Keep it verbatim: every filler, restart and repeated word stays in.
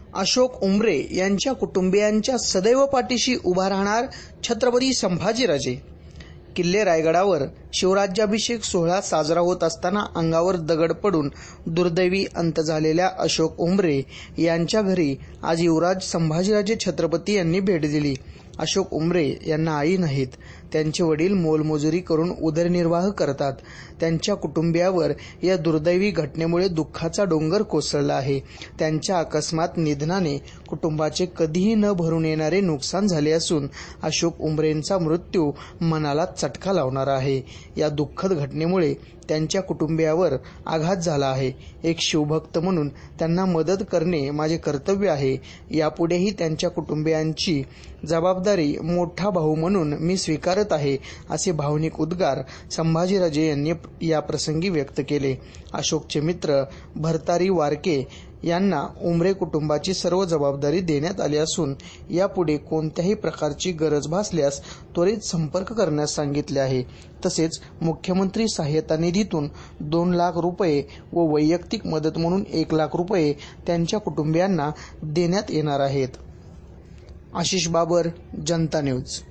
अशोक उमरे यांच्या कुटुंबियांच्या सदैव पाठीशी उभा राहणार छत्रपती संभाजीराजे। किल्ले रायगडावर शिवराज्याभिषेक सोहळा साजरा होत असताना अंगावर दगड पडून दुर्दैवी अंत झालेल्या अशोक उमरे यांच्या घरी आज युवराज संभाजीराजे छत्रपती यांनी भेट दिली। अशोक उमरे यांना आई नाहीत, त्यांचे वडील मोलमजुरी करून उदरनिर्वाह करतात। त्यांच्या कुटुंबियावर या दुर्दैवी घटनेमुळे दुःखाचा डोंगर कोसळला आहे। त्यांच्या अकस्मात निधनाने कुटुंबाचे कधीही न भरून येणारे नुकसान झाले असून अशोक उमरेंचा मृत्यू मनाला चटका लावणारा आहे। या दुःखद घटनेमुळे त्यांच्या कुटुंबियावर आघात झाला आहे। एक शिवभक्त म्हणून त्यांना मदत करणे माझे कर्तव्य आहे। यापुढेही त्यांच्या कुटुंबियांची जबाबदारी मोठा भाऊ म्हणून मी स्वीकारत आहे, असे भावनिक उद्गार संभाजीराजे यांनी या प्रसंगी व्यक्त केले। अशोकचे मित्र भरतारी वारके यांना उमरे कुटुंबाची सर्व जबाबदारी देण्यात आली असून यापुढे कोणत्याही प्रकारची गरज भासल्यास त्वरित संपर्क करण्यास सांगितले आहे। तसेच मुख्यमंत्री सहाय्यता निधीतून दोन लाख रुपये व वैयक्तिक मदत म्हणून एक लाख रुपये त्यांच्या कुटुंबियांना देण्यात येणार आहेत। आशिष बाबर, जनता न्यूज।